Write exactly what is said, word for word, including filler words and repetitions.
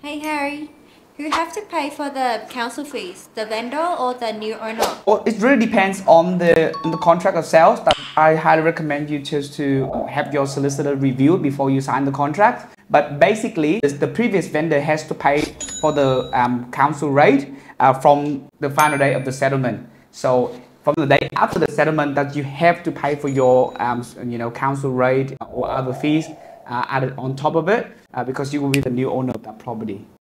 Hey Harry, who have to pay for the council fees, the vendor or the new owner? Well, it really depends on the on the contract of sales. But I highly recommend you just to have your solicitor review it before you sign the contract. But basically, the previous vendor has to pay for the um, council rate uh, from the final day of the settlement. So from the day after the settlement, that you have to pay for your um, you know council rate or other fees uh, added on top of it uh, because you will be the new owner of that property.